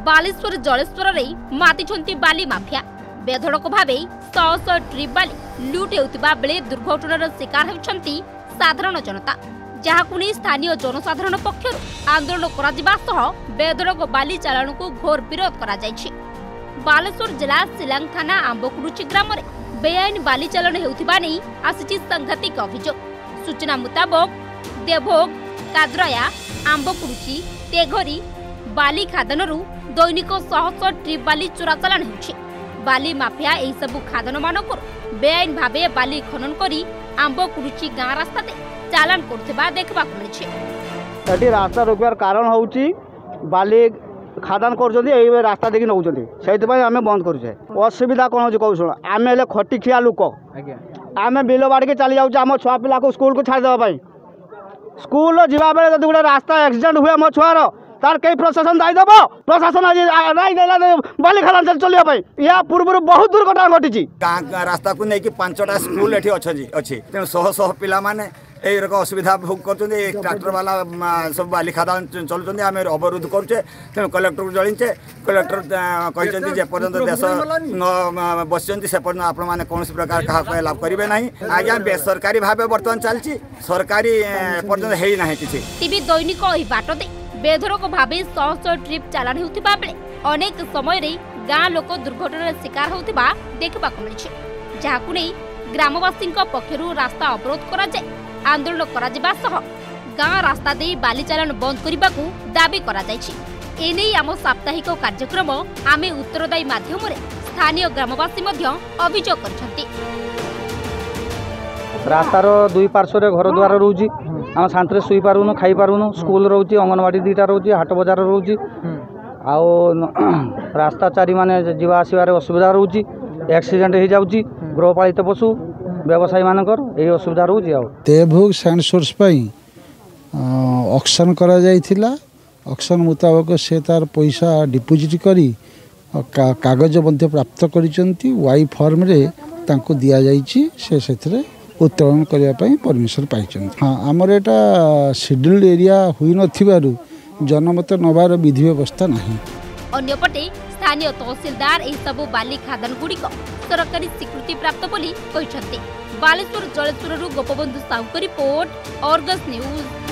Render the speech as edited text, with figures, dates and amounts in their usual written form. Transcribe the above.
बालेश्वर जलेश्वर रे मातिछंती बाली माफिया बेधड़क भावे शह शह ट्रिप बाली लुट हेउतिबा बेले दुर्घटनार शिकार हेउछंती साधारण जनता जहाकु नै स्थानीय जनसाधारण पक्षर आंदोलन करा जिबा सह बेधड़क बाली चालाण को घोर विरोध करा जायछि। बालेश्वर जिला सिलांग थाना आंबकुरुची ग्राम रे बेआईन बाली चालाण हेउतिबा नै आसिछि सांघातिक अभियोग। सूचना मुताबक देवभोग काद्रया आंबकुरुची तेघरी बाली खादनरू दैनिक शह शह ट्रिप बाली चोरा चालाण हेउछि। बाली माफिया एही सबु खादन मानकर बेआईन भावे बाली खनन करी आंबकुरुची गाँ रास्ता दे चालाण करथिबा देखबाक मिलछि। एठी रास्ता रोकबार कारण होउछि बाली खादान करछन्ती एही रास्ता देखि नउछन्ती सेति पय हमें बंद करूछे। असुविधा कोन होछि कहू सुन आमे ले खटी खिया लोक आमे बिलो बाड़ी के चली जाउछ हम छुआ पिला को स्कूल को छाड़ देबा पय स्कूल जीवा बेले जदि गोटे रास्ता एक्सीडेंट हुए मो छुआर तार कई प्रशासन दायी दब प्रशासन आज राय देला बाली खादान चलिया पय या पूर्व बहुत दुर्घटना घटी गाँ रास्ता को लेकिन 5टा स्कूल एठी अछि तेणु शह शह पिला माने यही रकम असुविधा भोग कर ट्रैक्टर वाला सब बाली खादान चलुँच आम अवरोध करुचे तेणु कलेक्टर को जलिचे कलेक्टर कहते जेपर्यंत देश बस से पर्यटन आपण मैंने कौन प्रकार क्या लाभ करेंगे ना आज्ञा बेसरकारी भाव बर्तमान चलती सरकारी पर्यटन है ना कि टीवी दैनिक बाट दे बेधड़क भावे शह शह ट्रिप चालाण होउथिबा बेले अनेक समय रे गाँ लोक दुर्घटनार शिकार होउथिबा देखबाक मिलछि जहाकु नै ग्रामवासी पक्षरु रास्ता अवरोध करा जाय आंदोलन करा जिबा सह गाँ रास्ता दे बाली चालाण बंद करबाकू दाबी करा जायछि। एनै आम साप्ताहिक कार्यक्रम आमे उत्तरदायी माध्यम रे स्थानीय ग्रामवासी मध्य अभियोग करछन्ति। रास्तार दुई पार्श्व रे घर द्वार रहउछि हम शांति सुई पारुनु खाई पारुनु स्कूल रहउछि अंगनवाड़ी दीटा रहउछि हाट बाजार रहउछि आउ रास्ता चारि माने जीवा आसीबार असुविधा रहउछि एक्सीडेंट हो जाउछि गृहपालित पशु व्यवसायी मानकर यही असुविधा रोज देवभोग सैंड सोर्स ऑक्शन करा जाइथिला ऑक्शन मुताबक से तार पैसा डिपोजिट करी कागज मध्य प्राप्त करिसंती वाई फॉर्म रे तांको दिया जाइछि से सेथरे उत्तोलन करिया पई परमिशन पाइछंती। हां हमर एटा शेड्यूल्ड एरिया हुई नथिबारु जनमत नबार विधि व्यवस्था नाही। अन्यपटे स्थानीय तहसीलदार एही सबु बाली खादान गुड़िक सरकारी स्वीकृति प्राप्त बोली कहिसंती। Baleshwar Jaleshwar Gopabandhu Sahu report, Argus news.